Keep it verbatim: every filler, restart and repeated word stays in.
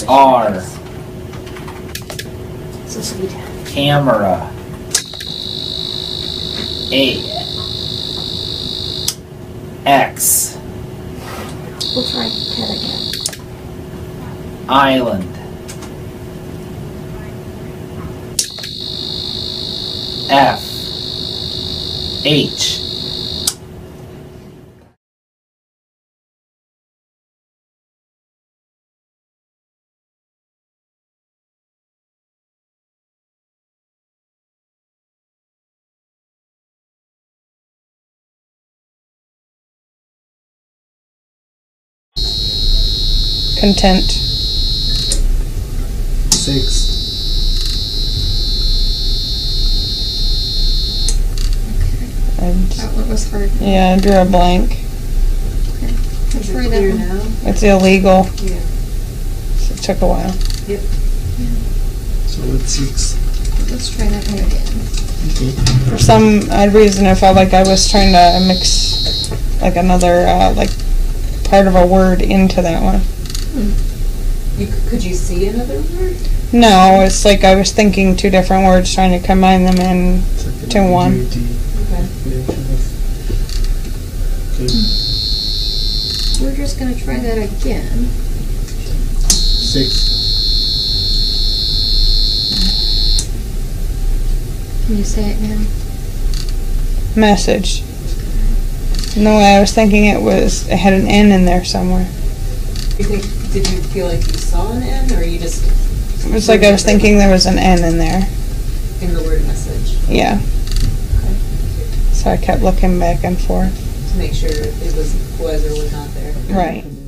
R. So sweet. Camera. A. X. We'll try cat again. Island. F. H. Content. Six. And That one was hard. yeah, I drew a blank. Okay. Is Try it that clear one. now? It's illegal. Yeah. So it took a while. Yep. So it's six. Let's try that one again. Okay. For some odd reason, I felt like I was trying to mix like another uh, like part of a word into that one. Hmm. You, could you see another word? No, it's like I was thinking two different words, trying to combine them in to one. Okay. Okay. We're just going to try that again. Six. Can you say it now? Message. No way, I was thinking it was, it had an N in there somewhere. You think? Did you feel like you saw an N, or you just? It was like I was thinking there was an N in there. In the word message. Yeah. Okay. So I kept looking back and forth. To make sure it was was or was not there. Right.